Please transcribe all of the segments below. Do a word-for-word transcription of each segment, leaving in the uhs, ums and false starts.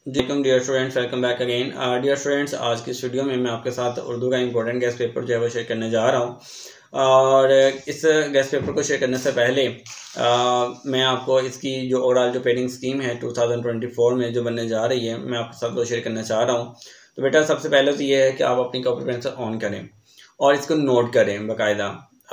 Welcome dear students, welcome back again. Dear students, आज की इस वीडियो में मैं आपके साथ उर्दू का इंपॉर्टेंट गेस्ट पेपर जो है वो शेयर करने जा रहा हूँ। और इस गेस्ट पेपर को शेयर करने से पहले आ, मैं आपको इसकी जो ओवरऑल जो पेडिंग स्कीम है टू थाउजेंड ट्वेंटी फोर में जो बनने जा रही है, मैं आपके साथ वो शेयर करना चाह रहा हूँ। तो बेटा, सबसे पहले तो ये है कि आप अपनी कॉपी पेंसिल ऑन करें और इसको नोट करें बाकायदा।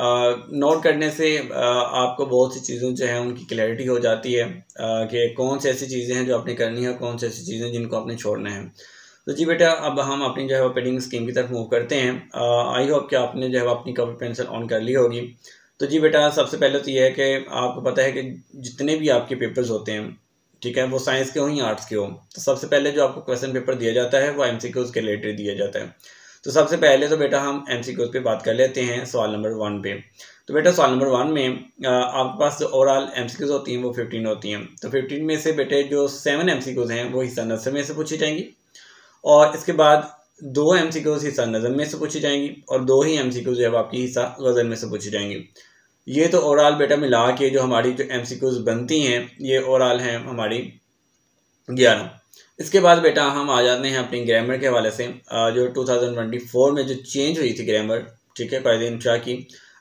नोट करने से आ, आपको बहुत सी चीज़ों जो है उनकी क्लैरिटी हो जाती है कि कौन सी ऐसी चीज़ें हैं जो आपने करनी है, कौन सी ऐसी चीज़ें जिनको आपने छोड़ना है। तो जी बेटा, अब हम अपनी जो है वो पेडिंग स्कीम की तरफ मूव करते हैं। आई होप कि आपने जो है वो अपनी कॉपी पेंसिल ऑन कर ली होगी। तो जी बेटा, सबसे पहले तो ये है कि आपको पता है कि जितने भी आपके पेपर्स होते हैं, ठीक है, वो साइंस के हो या आर्ट्स के हो, तो सबसे पहले जो आपको क्वेश्चन पेपर दिया जाता है वो एमसीक्यूज के रिलेटेड दिया जाता है। तो सबसे पहले तो बेटा हम एमसीक्यूज पे बात कर लेते हैं, सवाल नंबर वन पे। तो बेटा सवाल नंबर वन में आपके पास जो ओवरऑल एमसीक्यूज होती हैं वो फिफ्टीन होती हैं। तो फिफ्टीन में से बेटे जो सेवन एमसीक्यूज हैं वो हिस्सा नज़र में से पूछी जाएंगी, और इसके बाद दो एमसीक्यूज हिस्सा नज़म में से पूछी जाएंगी, और दो ही एमसीक्यूज जो है आपकी हिस्सा गज़ल में से पूछी जाएंगी। ये तो ओवरऑल बेटा मिला के जो हमारी जो एमसीक्यूज बनती हैं ये ओवरऑल हैं हमारी ग्यारह। इसके बाद बेटा हम आ जाते हैं अपनी ग्रामर के हवाले से। जो टू थाउजेंड ट्वेंटी फोर में जो चेंज हुई थी ग्रामर, ठीक है, कायदे इंशा की,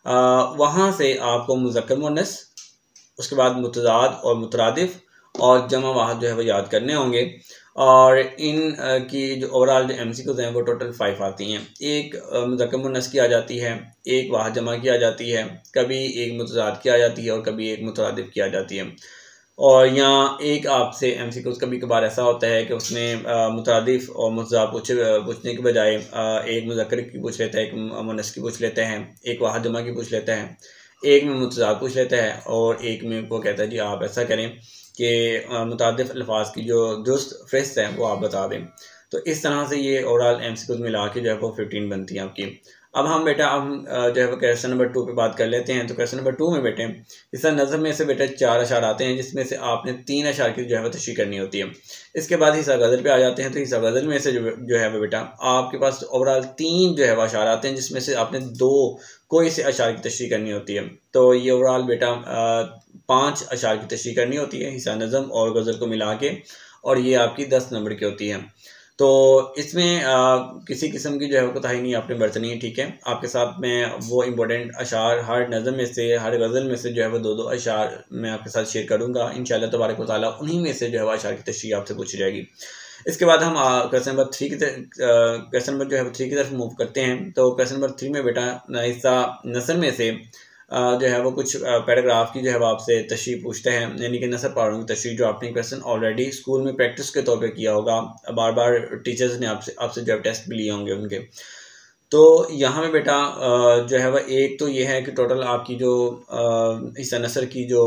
वहाँ से आपको मुज़क्कर मुअन्नस, उसके बाद मुतज़ाद और मुतरादिफ और जमा वाहद जो है वो याद करने होंगे। और इन की जो ओवरऑल जो एमसीक्यूज हैं वो टोटल फाइव आती हैं। एक मुज़क्कर मुअन्नस की आ जाती है, एक वाहद जमा की आ जाती है, कभी एक मुतज़ाद की आ जाती है और कभी एक मुतरादिफ की आ जाती है। और यहाँ एक आपसे एमसीक्यूज कभी कभार ऐसा होता है कि उसमें मुतरादिफ और मुतज़ाद पूछे पूछने के बजाय एक मुज़क्कर की पूछ लेता है, एक मुअन्नस की पूछ लेते हैं, एक वाहद जमा की पूछ लेता है, एक में मुतज़ाद पूछ लेता है, और एक में वो कहता है जी आप ऐसा करें कि मुतादिफ अल्फाज की जो दुरुस्त फहरिस्त है वो आप बता दें। तो इस तरह से ये ओवरऑल एमसीक्यूज मिला के जो है वो फिफ्टीन बनती हैं आपकी। अब हम बेटा हम जो है वो क्वेश्चन नंबर टू पे बात कर लेते हैं। तो क्वेश्चन नंबर टू में बेटे हिस्सा नज़म में से बेटे चार अशार आते हैं, जिसमें से आपने तीन अशार की जो है वो तशरीह करनी होती है। इसके बाद हिस्सा गज़ल पे आ जाते हैं। तो हिस्सा गज़ल में से जो जो है वो बेटा आपके पास ओवरऑल तीन जो है वो अशार आते हैं, जिसमें से आपने दो कोई से अशार की तशरीह करनी होती है। तो ये ओवरऑल बेटा पाँच अशार की तशरीह करनी होती है हिस्सा नज़म और गज़ल को मिला के, और ये आपकी दस नंबर की होती है। तो इसमें आ, किसी किस्म की जो है वो कोताही नहीं आपने बरतनी है, ठीक है। आपके साथ मैं वो इम्पोर्टेंट अशार हर नज़म में से, हर गज़ल में से जो है वो दो दो अशार मैं आपके साथ शेयर करूँगा इंशाअल्लाह तबारक व तआला। उन्हीं में से जो है वो अशार की तशरीह आपसे पूछी जाएगी। इसके बाद हम क्वेश्चन नंबर थ्री की क्वेश्चन नंबर जो है वो थ्री की तरफ मूव करते हैं। तो क्वेश्चन नंबर थ्री में बेटा हिस्सा नसर में से जो है वो कुछ पैराग्राफ की जो है वो आपसे तशरीह पूछते हैं, यानी कि नसर पारों की तशरीह, जो आपने क्वेश्चन ऑलरेडी स्कूल में प्रैक्टिस के तौर पे किया होगा, बार बार टीचर्स ने आपसे आपसे जो है टेस्ट भी लिए होंगे उनके। तो यहाँ में बेटा जो है वह एक तो ये है कि टोटल आपकी जो हिस्सा नसर की जो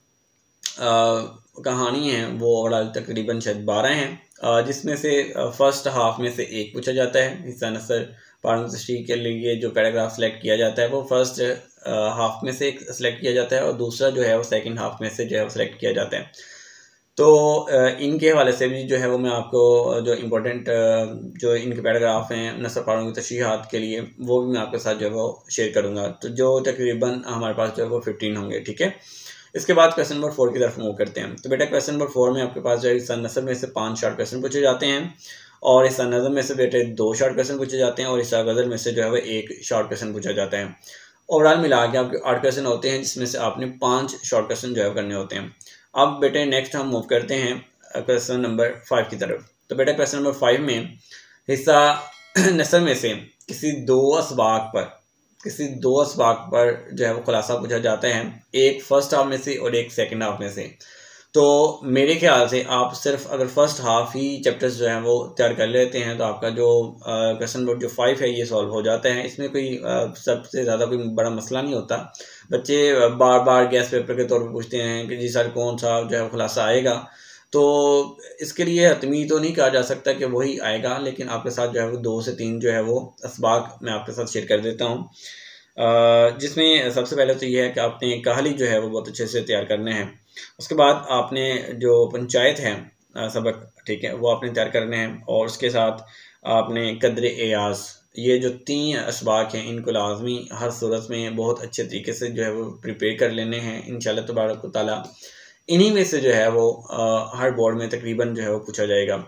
कहानी है वो ओवरऑल तकरीबन शायद बारह हैं, जिसमें से फर्स्ट हाफ में से एक पूछा जाता है। हिस्सा नसर पारों की तशरीह के लिए जो पैराग्राफ सेलेक्ट किया जाता है वो फर्स्ट हाफ में से एक सेलेक्ट किया जाता है, और दूसरा जो है वो सेकंड हाफ में से जो है वो सेलेक्ट किया जाता है। तो इनके हवाले से भी जो है वो मैं आपको जो इम्पोर्टेंट जो इनके पैराग्राफ हैं नसर पारों की तशरीहात के लिए, वो भी मैं आपके साथ जो है वो शेयर करूँगा। तो जो तकरीबन हमारे पास जो है वो फिफ्टीन होंगे, ठीक है। इसके बाद क्वेश्चन नंबर फोर की तरफ मूव करते हैं। तो बेटा क्वेश्चन नंबर फोर में आपके पास जो है हिस्सा नसर में से पाँच शॉर्ट क्वेश्चन पूछे जाते हैं, और हिस्सा नज़म में से बेटे दो शॉर्ट क्वेश्चन पूछे जाते हैं, और हिस्सा गज़ल में से जो है वो एक शॉर्ट क्वेश्चन पूछा जाता है। ओवरऑल मिला के आपके आठ क्वेश्चन होते हैं, जिसमें से आपने पाँच शॉर्ट क्वेश्चन जो है करने होते हैं। अब बेटे नेक्स्ट हम मूव करते हैं क्वेश्चन नंबर फाइव की तरफ। तो बेटा क्वेश्चन नंबर फाइव में हिस्सा नसर में से किसी दो असबाक पर किसी दो असबाक पर जो है वो खुलासा पूछा जाता है, एक फर्स्ट हाफ में से और एक सेकंड हाफ में से। तो मेरे ख्याल से आप सिर्फ अगर फर्स्ट हाफ ही चैप्टर्स जो हैं वो तैयार कर लेते हैं तो आपका जो क्वेश्चन नंबर जो फाइव है ये सॉल्व हो जाता है। इसमें कोई सबसे ज़्यादा कोई बड़ा मसला नहीं होता। बच्चे बार बार गैस पेपर के तौर पे पूछते हैं कि जी सर कौन सा जो है खुलासा आएगा, तो इसके लिए हतमी तो नहीं कहा जा सकता कि वही आएगा, लेकिन आपके साथ जो है वो दो से तीन जो है वो असबाक मैं आपके साथ शेयर कर देता हूँ, जिसमें सबसे पहले तो ये है कि आपने कहाली जो है वो बहुत अच्छे से तैयार करने हैं। उसके बाद आपने जो पंचायत है सबक, ठीक है, वो आपने तैयार करने हैं, और उसके साथ आपने कदर एयाज, ये जो तीन असबाक हैं इनको लाजमी हर सूरत में बहुत अच्छे तरीके से जो है वो प्रिपेयर कर लेने हैं इंशाल्लाह तबारक व तआला। इन्हीं में से जो है वो आ, हर बोर्ड में तकरीबन जो है वो पूछा जाएगा।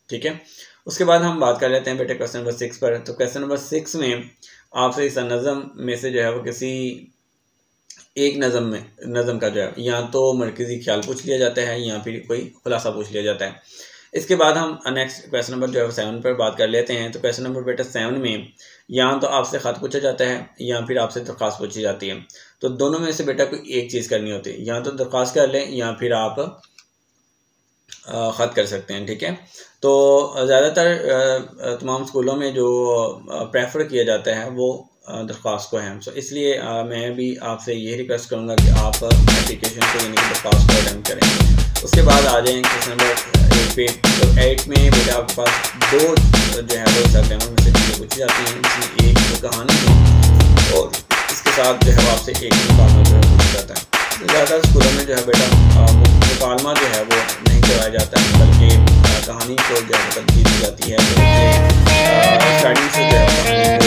ठीक है। उसके बाद हम बात कर लेते हैं बेटे क्वेश्चन नंबर सिक्स पर। तो क्वेश्चन नंबर सिक्स में आपसे इस नज़म में से जो है वो किसी एक नज़म में नज़म का जो है या तो मरकज़ी ख्याल पूछ लिया जाता है या फिर कोई खुलासा पूछ लिया जाता है। इसके बाद हम नेक्स्ट क्वेश्चन नंबर जो है सेवन पर बात कर लेते हैं। तो क्वेश्चन नंबर बेटा सेवन में या तो आपसे ख़त पूछा जाता है या फिर आपसे दरख्वास्त पूछी जाती है। तो दोनों में से बेटा कोई एक चीज़ करनी होती है, या तो दरख्वास्त कर लें या फिर आप ख़त कर सकते हैं, ठीक है। तो ज़्यादातर तमाम स्कूलों में जो प्रेफर किया जाता है वो दरख्वास्त को है। सो इसलिए आ, मैं भी आपसे यही रिक्वेस्ट करूँगा कि आप एप्लीकेशन को यानी कि दरख्वास्त को अटेम्प्ट करें। उसके बाद आ जाएँ क्वेश्चन नंबर एट पे। तो एट में बेटा आपके पास दो जो है वो एग्जाम में से चीज़ें पूछी जाती हैं, जिसमें एक तो कहानी है और इसके साथ जो है वो आपसे एक मुकालमा जो है पूछा जाता है। ज़्यादा स्कूलों में जो है बेटा मुकालमा जो है वो नहीं करवाया जाता है, बल्कि कहानी को जो है तब्दील की जाती है। तो स्टार्टिंग से जो है